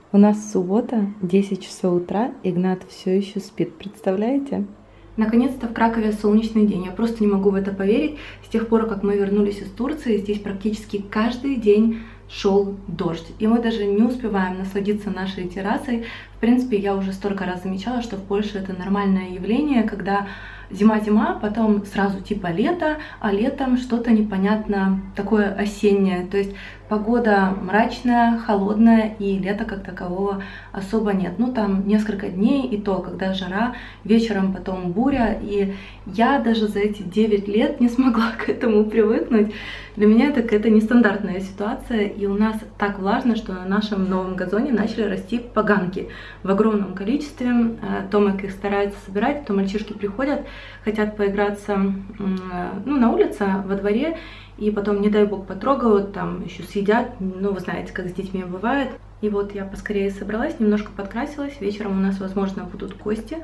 У нас суббота, 10 часов утра, Игнат все еще спит, представляете? Наконец-то в Кракове солнечный день, я просто не могу в это поверить. С тех пор, как мы вернулись из Турции, здесь практически каждый день шел дождь. И мы даже не успеваем насладиться нашей террасой. В принципе, я уже столько раз замечала, что в Польше это нормальное явление, когда зима-зима, потом сразу типа лето, а летом что-то непонятно такое осеннее. То есть погода мрачная, холодная, и лета как такового особо нет. Ну там несколько дней, и то, когда жара, вечером потом буря. И я даже за эти 9 лет не смогла к этому привыкнуть. Для меня это какая-то нестандартная ситуация, и у нас так влажно, что на нашем новом газоне начали расти поганки в огромном количестве. Томик их старается собирать, то мальчишки приходят, хотят поиграться на улице, во дворе, и потом, не дай бог, потрогают, там еще съедят. Ну, вы знаете, как с детьми бывает. И вот я поскорее собралась, немножко подкрасилась. Вечером у нас, возможно, будут гости.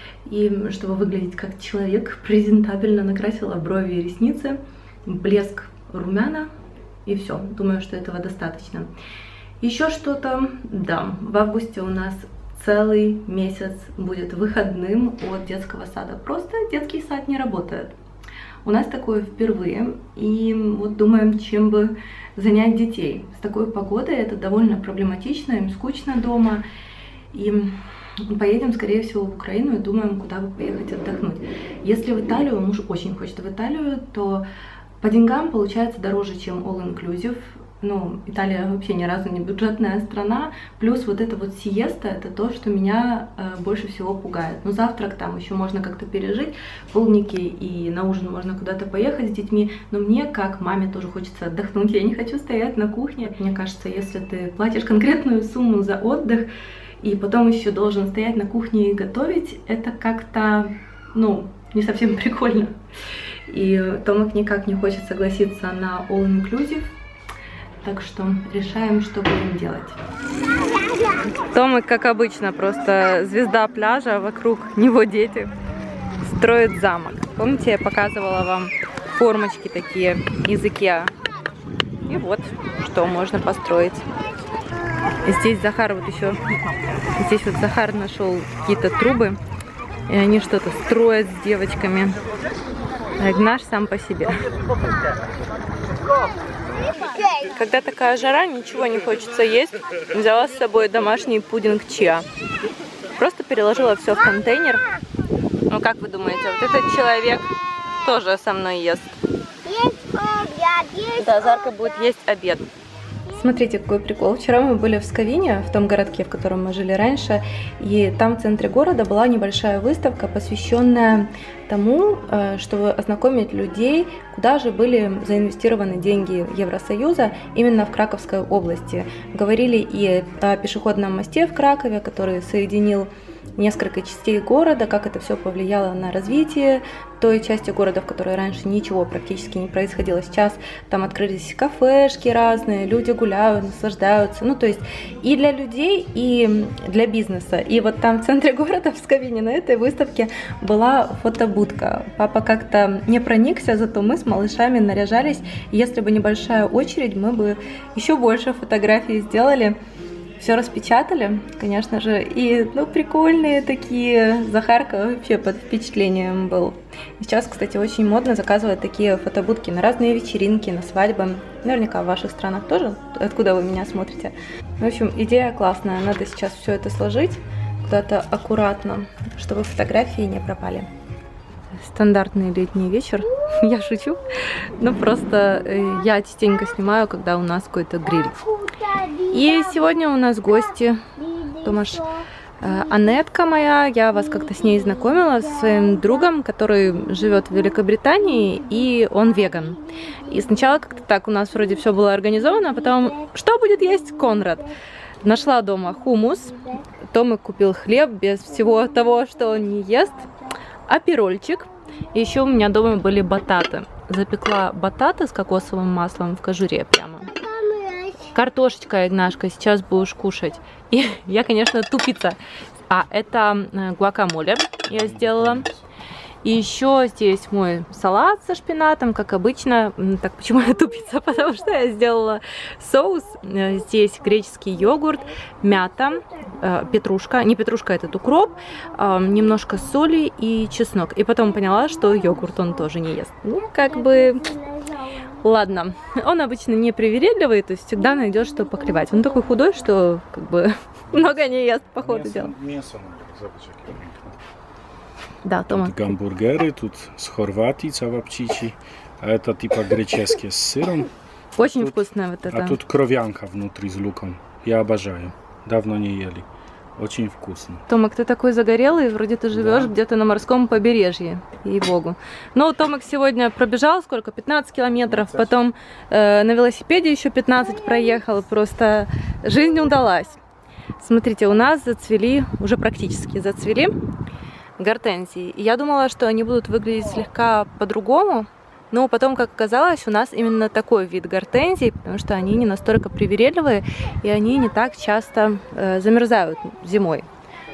И чтобы выглядеть как человек, презентабельно накрасила брови и ресницы, блеск, румяна, и все. Думаю, что этого достаточно. Еще что-то, да, в августе у нас целый месяц будет выходным от детского сада. Просто детский сад не работает. У нас такое впервые, и вот думаем, чем бы занять детей. С такой погодой это довольно проблематично, им скучно дома, и поедем, скорее всего, в Украину и думаем, куда бы поехать отдохнуть. Если в Италию, муж очень хочет в Италию, то по деньгам получается дороже, чем all-inclusive. Ну, Италия вообще ни разу не бюджетная страна, плюс вот эта вот сиеста, это то, что меня больше всего пугает. Ну, завтрак там еще можно как-то пережить, полдники, и на ужин можно куда-то поехать с детьми, но мне, как маме, тоже хочется отдохнуть, я не хочу стоять на кухне. Мне кажется, если ты платишь конкретную сумму за отдых, и потом еще должен стоять на кухне и готовить, это как-то, ну, не совсем прикольно. И Томик никак не хочет согласиться на all-inclusive. Так что решаем, что будем делать. Томик, как обычно, просто звезда пляжа, вокруг него дети строят замок. Помните, я показывала вам формочки такие из Икеа? И вот, что можно построить. Здесь Захар вот еще, здесь вот Захар нашел какие-то трубы, и они что-то строят с девочками. А Игнаш сам по себе. Когда такая жара, ничего не хочется есть. Взяла с собой домашний пудинг чиа. Просто переложила все в контейнер. Ну, как вы думаете, вот этот человек тоже со мной ест? Да, Зарка будет есть обед. Смотрите, какой прикол. Вчера мы были в Сковине, в том городке, в котором мы жили раньше, и там в центре города была небольшая выставка, посвященная тому, чтобы ознакомить людей, куда же были заинвестированы деньги Евросоюза именно в Краковской области. Говорили и о пешеходном мосте в Кракове, который соединил несколько частей города, как это все повлияло на развитие той части города, в которой раньше ничего практически не происходило. Сейчас там открылись кафешки разные, люди гуляют, наслаждаются. Ну, то есть и для людей, и для бизнеса. И вот там в центре города, в Сковине, на этой выставке была фотобудка. Папа как-то не проникся, зато мы с малышами наряжались. И если бы небольшая очередь, мы бы еще больше фотографий сделали. Все распечатали, конечно же, и, ну, прикольные такие. Захарка вообще под впечатлением был. И сейчас, кстати, очень модно заказывать такие фотобудки на разные вечеринки, на свадьбы. Наверняка в ваших странах тоже, откуда вы меня смотрите. В общем, идея классная, надо сейчас все это сложить куда-то аккуратно, чтобы фотографии не пропали. Стандартный летний вечер, я шучу, но просто я частенько снимаю, когда у нас какой-то гриль. И сегодня у нас гости, Томаш, Анетка моя, я вас как-то с ней знакомила, со своим другом, который живет в Великобритании, и он веган. И сначала как-то так у нас вроде все было организовано, а потом, что будет есть Конрад? Нашла дома хумус, Томик купил хлеб без всего того, что он не ест, аперольчик, и еще у меня дома были бататы. Запекла бататы с кокосовым маслом в кожуре прямо. Картошечка, Игнашка, сейчас будешь кушать. И я, конечно, тупица. А это гуакамоле я сделала. И еще здесь мой салат со шпинатом, как обычно. Так, почему я тупица? Потому что я сделала соус. Здесь греческий йогурт, мята, петрушка. Не петрушка, этот укроп, немножко соли и чеснок. И потом поняла, что йогурт он тоже не ест. Ну, как бы... Ладно. Он обычно не привередливый, то есть всегда найдешь, что поклевать. Он такой худой, что как бы много не ест, по ходу дела. Mięso, Да, Тома. Тут гамбургеры, тут с Хорватии, цавапчичи, а это типа греческие с сыром. Очень тут, вкусная вот эта. А тут кровянка внутри с луком. Я обожаю. Давно не ели. Очень вкусно. Томак, ты такой загорелый, вроде ты живешь где-то на морском побережье, ей-богу. Но Томак сегодня пробежал сколько? 15 километров, потом на велосипеде еще 15 проехал. Просто жизнь удалась. Смотрите, у нас зацвели, уже практически зацвели гортензии. И я думала, что они будут выглядеть слегка по-другому, но потом, как оказалось, у нас именно такой вид гортензий, потому что они не настолько привередливые, и они не так часто замерзают зимой.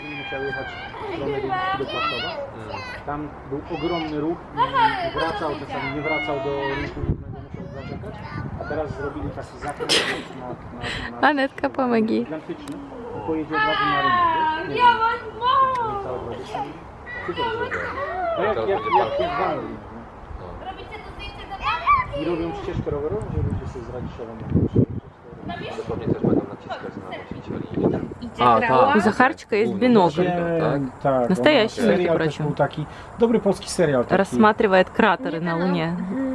Tam był ogromny ruch, wracał, czasami nie wracał do rynku, musiał zaczekać, a teraz zrobili taki zakręt na Анетка, помоги. gigantyczny i pojedzie od razu na rynek. Nie całe 20 minut. Super zrobione. Jak Wam I robią ścieżkę rowerową, gdzie ludzie sobie z Radziszowa mogą. Pewnie też będą naciskać na właścicieli. У Захарчика есть бинокль. Tak, Настоящий, между serial też прочим. był taki dobry polski serial. Taki. Рассматривает кратеры на Луне.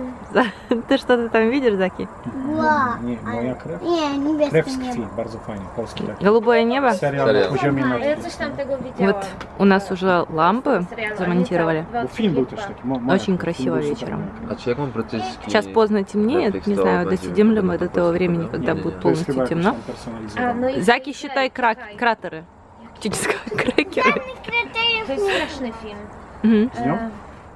Ты что-то там видишь, Заки? Nie, moja krew. Nie, niebieskie Krew z niebo. krwi, bardzo fajnie, polski taki. Голубое небо. Serial na poziomie Ja nad. coś tam tego widziałam. Вот у нас уже лампы замонтировали. Bo film był też taki. Очень красиво вечером. A czy jak mam brytyjski? Сейчас поздно темнеет, не знаю, досидим ли мы до того времени, когда будет To jest chyba полностью jakoś темно. tam personalizowane. No i Заки, считай кратеры. Крекеры. to jest straszny film. Мгм. Z nią?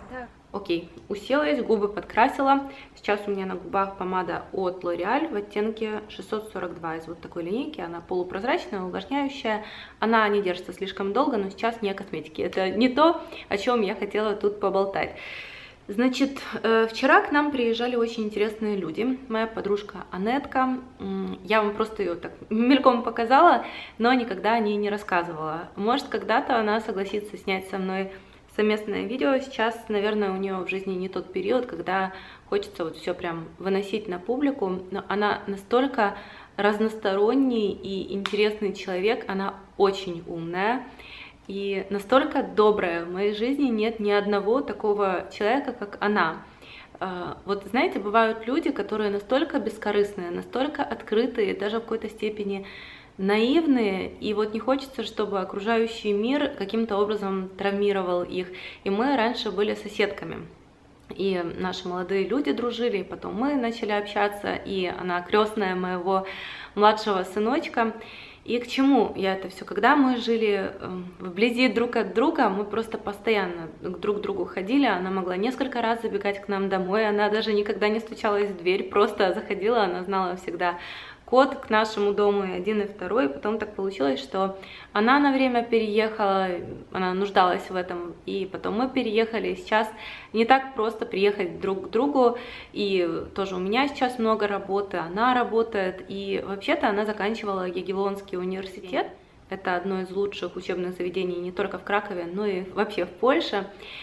Окей, уселась, губы подкрасила. Сейчас у меня на губах помада от L'Oreal в оттенке 642 из вот такой линейки. Она полупрозрачная, увлажняющая. Она не держится слишком долго, но сейчас не о косметике. Это не то, о чем я хотела тут поболтать. Значит, вчера к нам приезжали очень интересные люди. Моя подружка Анетка. Я вам просто ее так мельком показала, но никогда о ней не рассказывала. Может, когда-то она согласится снять со мной совместное видео. Сейчас, наверное, у нее в жизни не тот период, когда хочется вот все прям выносить на публику. Но она настолько разносторонний и интересный человек. Она очень умная. И настолько добрая. В моей жизни нет ни одного такого человека, как она. Вот знаете, бывают люди, которые настолько бескорыстные, настолько открытые, даже в какой-то степени наивные, и вот не хочется, чтобы окружающий мир каким-то образом травмировал их. И мы раньше были соседками. И наши молодые люди дружили, и потом мы начали общаться, и она крестная моего младшего сыночка. И к чему я это все? Когда мы жили вблизи друг от друга, мы просто постоянно друг к другу ходили. Она могла несколько раз забегать к нам домой, она даже никогда не стучалась в дверь, просто заходила, она знала всегда код к нашему дому, и один, и второй. Потом так получилось, что она на время переехала, она нуждалась в этом, и потом мы переехали. Сейчас не так просто приехать друг к другу, и тоже у меня сейчас много работы, она работает, и вообще-то она заканчивала Ягеллонский университет. Это одно из лучших учебных заведений не только в Кракове, но и вообще в Польше.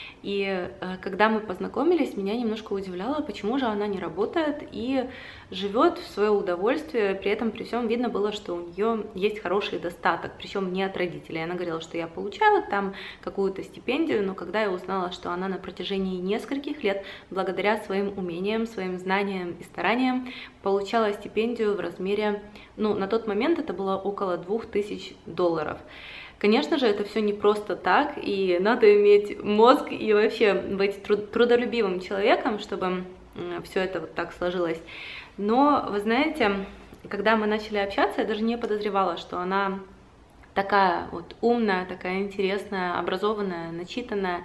И когда мы познакомились, меня немножко удивляло, почему же она не работает и живет в свое удовольствие. При этом, при всем, видно было, что у нее есть хороший достаток, причем не от родителей. Она говорила, что я получала там какую-то стипендию, но когда я узнала, что она на протяжении нескольких лет, благодаря своим умениям, своим знаниям и стараниям, получала стипендию в размере, ну, на тот момент это было около $2000. Конечно же, это все не просто так, и надо иметь мозг и вообще быть трудолюбивым человеком, чтобы все это вот так сложилось. Но, вы знаете, когда мы начали общаться, я даже не подозревала, что она такая вот умная, такая интересная, образованная, начитанная.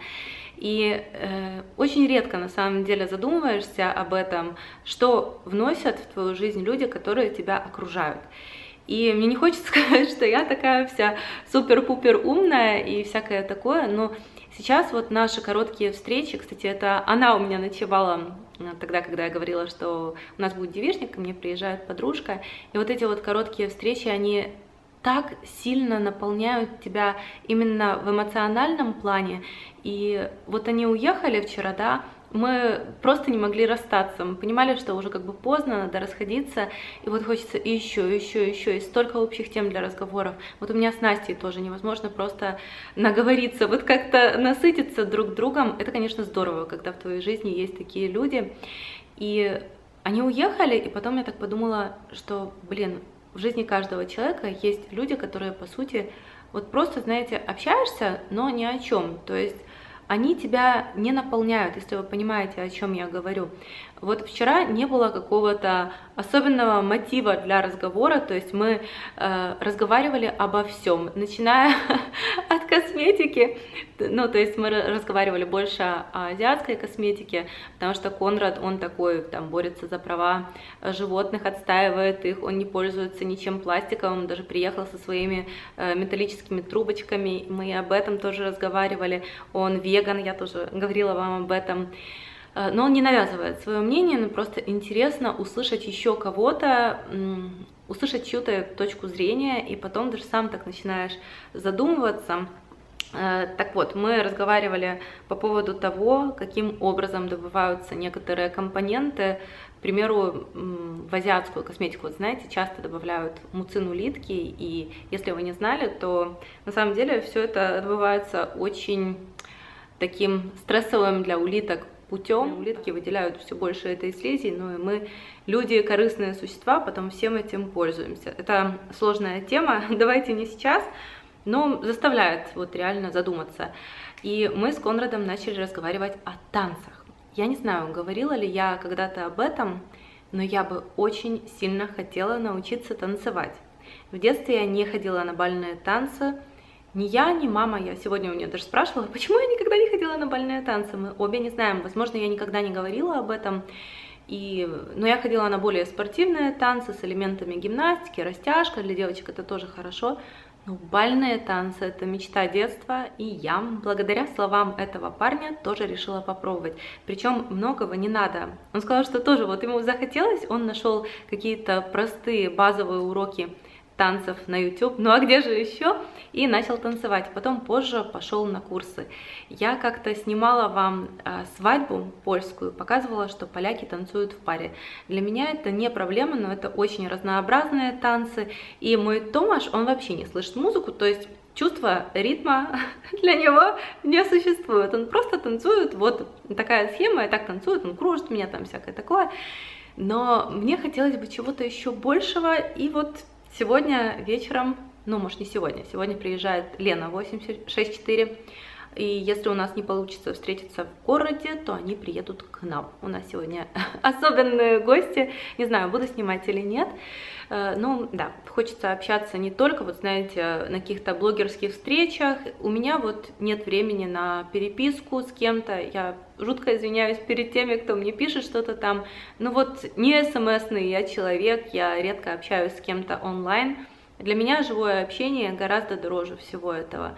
И очень редко на самом деле задумываешься об этом, что вносят в твою жизнь люди, которые тебя окружают. И мне не хочется сказать, что я такая вся супер-пупер умная и всякое такое, но Сейчас вот наши короткие встречи, кстати, это она у меня ночевала тогда, когда я говорила, что у нас будет девичник, ко мне приезжает подружка, и вот эти вот короткие встречи, они так сильно наполняют тебя именно в эмоциональном плане, и вот они уехали вчера, да, мы просто не могли расстаться, мы понимали, что уже как бы поздно, надо расходиться, и вот хочется еще, и столько общих тем для разговоров. Вот у меня с Настей тоже невозможно просто наговориться, вот как-то насытиться друг другом. Это, конечно, здорово, когда в твоей жизни есть такие люди, и они уехали, и потом я так подумала, что, блин, в жизни каждого человека есть люди, которые, по сути, вот просто, знаете, общаешься, но ни о чем, то есть они тебя не наполняют, если вы понимаете, о чем я говорю. Вот вчера не было какого-то особенного мотива для разговора, то есть мы разговаривали обо всем, начиная от косметики, ну, то есть мы разговаривали больше о азиатской косметике, потому что Конрад, он такой, там, борется за права животных, отстаивает их, он не пользуется ничем пластиковым, он даже приехал со своими металлическими трубочками, мы об этом тоже разговаривали, он веган, я тоже говорила вам об этом. Но он не навязывает свое мнение, но просто интересно услышать еще кого-то, услышать чью-то точку зрения, и потом даже сам так начинаешь задумываться. Так вот, мы разговаривали по поводу того, каким образом добываются некоторые компоненты. К примеру, в азиатскую косметику, вот знаете, часто добавляют муцин улитки, и если вы не знали, то на самом деле все это добывается очень таким стрессовым для улиток путем. Улитки выделяют все больше этой слизи, но и мы, люди, корыстные существа, потом всем этим пользуемся. Это сложная тема, давайте не сейчас, но заставляет вот реально задуматься. И мы с Конрадом начали разговаривать о танцах. Я не знаю, говорила ли я когда-то об этом, но я бы очень сильно хотела научиться танцевать. В детстве я не ходила на бальные танцы. Ни я, ни мама, я сегодня у нее даже спрашивала, почему я никогда не ходила на бальные танцы, мы обе не знаем, возможно, я никогда не говорила об этом, но я ходила на более спортивные танцы с элементами гимнастики, растяжка, для девочек это тоже хорошо, но бальные танцы — это мечта детства, и я, благодаря словам этого парня, тоже решила попробовать, причем многого не надо. Он сказал, что тоже вот ему захотелось, он нашел какие-то простые базовые уроки танцев на YouTube, ну а где же еще? И начал танцевать. Потом позже пошел на курсы. Я как-то снимала вам свадьбу польскую, показывала, что поляки танцуют в паре. Для меня это не проблема, но это очень разнообразные танцы. И мой Томаш, он вообще не слышит музыку, то есть чувство ритма для него не существует. Он просто танцует, вот такая схема, я так танцую, он кружит меня, там всякое такое. Но мне хотелось бы чего-то еще большего, и вот сегодня вечером, ну, может, не сегодня, сегодня приезжает Лена 864, и если у нас не получится встретиться в городе, то они приедут к нам. У нас сегодня особенные гости, не знаю, буду снимать или нет, но да, хочется общаться не только, вот знаете, на каких-то блогерских встречах, у меня вот нет времени на переписку с кем-то, я жутко извиняюсь перед теми, кто мне пишет что-то там, но вот не смс-ный я человек, я редко общаюсь с кем-то онлайн, для меня живое общение гораздо дороже всего этого.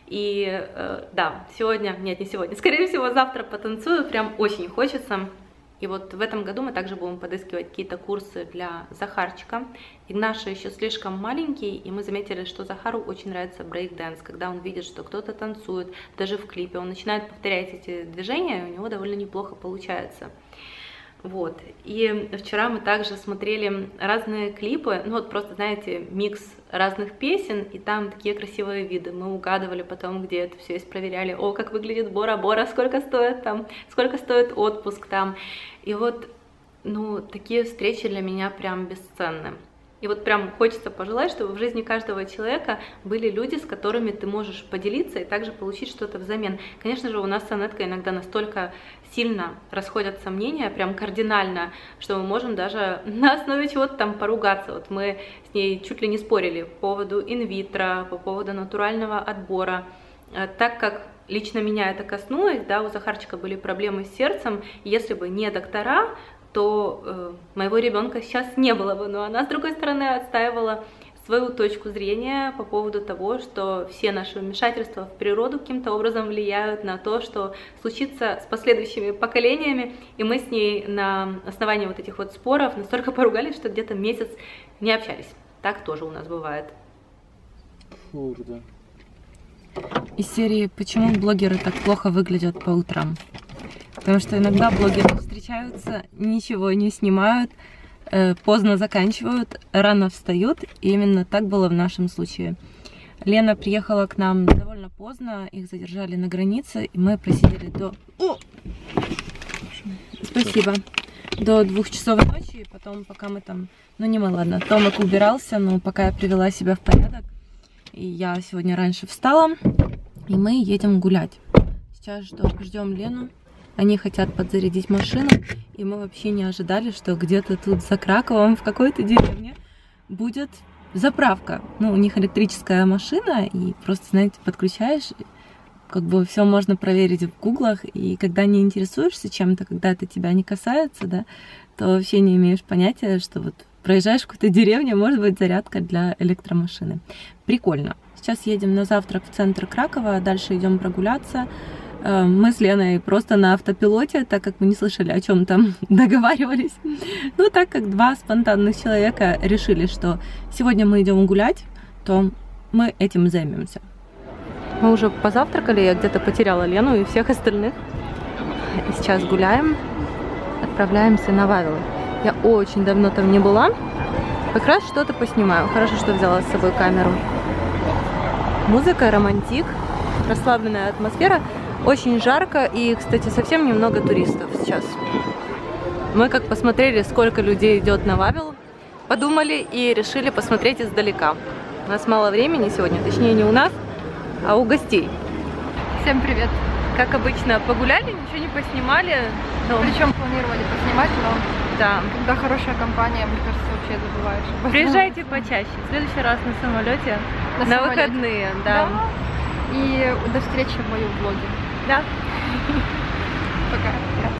И да, сегодня, нет, не сегодня, скорее всего, завтра потанцую, прям очень хочется. И вот в этом году мы также будем подыскивать какие-то курсы для Захарчика. Игнаша еще слишком маленький, и мы заметили, что Захару очень нравится брейк-дэнс. Когда он видит, что кто-то танцует, даже в клипе, он начинает повторять эти движения, и у него довольно неплохо получается. Вот, и вчера мы также смотрели разные клипы, ну вот просто, знаете, микс разных песен, и там такие красивые виды, мы угадывали потом, где это все есть, проверяли, о, как выглядит Бора-Бора, сколько стоит там, сколько стоит отпуск там, и вот, ну, такие встречи для меня прям бесценны. И вот прям хочется пожелать, чтобы в жизни каждого человека были люди, с которыми ты можешь поделиться и также получить что-то взамен. Конечно же, у нас с Анеткой иногда настолько сильно расходятся мнения, прям кардинально, что мы можем даже на основе чего-то там поругаться. Вот мы с ней чуть ли не спорили по поводу инвитро, по поводу натурального отбора. Так как лично меня это коснулось, да, у Захарчика были проблемы с сердцем, если бы не доктора, то моего ребенка сейчас не было бы, но она, с другой стороны, отстаивала свою точку зрения по поводу того, что все наши вмешательства в природу каким-то образом влияют на то, что случится с последующими поколениями, и мы с ней на основании вот этих вот споров настолько поругались, что где-то месяц не общались. Так тоже у нас бывает. Kurde. Из серии «Почему блогеры так плохо выглядят по утрам?» Потому что иногда блогеры встречаются, ничего не снимают, поздно заканчивают, рано встают, и именно так было в нашем случае. Лена приехала к нам довольно поздно, их задержали на границе, и мы просидели до... Спасибо. До 2 часов ночи, и потом, пока мы там... Ну, не мы, ладно. Томик убирался, но пока я привела себя в порядок, и я сегодня раньше встала, и мы едем гулять. Сейчас ждем Лену. Они хотят подзарядить машину, и мы вообще не ожидали, что где-то тут за Краковом, в какой-то деревне, будет заправка. Ну, у них электрическая машина, и просто, знаете, подключаешь, как бы все можно проверить в гуглах, и когда не интересуешься чем-то, когда это тебя не касается, да, то вообще не имеешь понятия, что вот проезжаешь в какую-то деревню, может быть зарядка для электромашины. Прикольно. Сейчас едем на завтрак в центр Кракова, дальше идем прогуляться. Мы с Леной просто на автопилоте, так как мы не слышали, о чем там договаривались. Ну, так как два спонтанных человека решили, что сегодня мы идем гулять, то мы этим займемся. Мы уже позавтракали, я где-то потеряла Лену и всех остальных. И сейчас гуляем, отправляемся на Вавилы. Я очень давно там не была, как раз что-то поснимаю. Хорошо, что взяла с собой камеру. Музыка, романтик, расслабленная атмосфера. Очень жарко и, кстати, совсем немного туристов сейчас. Мы как посмотрели, сколько людей идет на Вавил, подумали и решили посмотреть издалека. У нас мало времени сегодня, точнее не у нас, а у гостей. Всем привет! Как обычно, погуляли, ничего не поснимали. Но... Причем планировали поснимать, но да. Когда хорошая компания, мне кажется, вообще забываешь. Приезжайте почаще. В следующий раз на самолете, на выходные. Да. И до встречи в моем влоге. Да. Пока.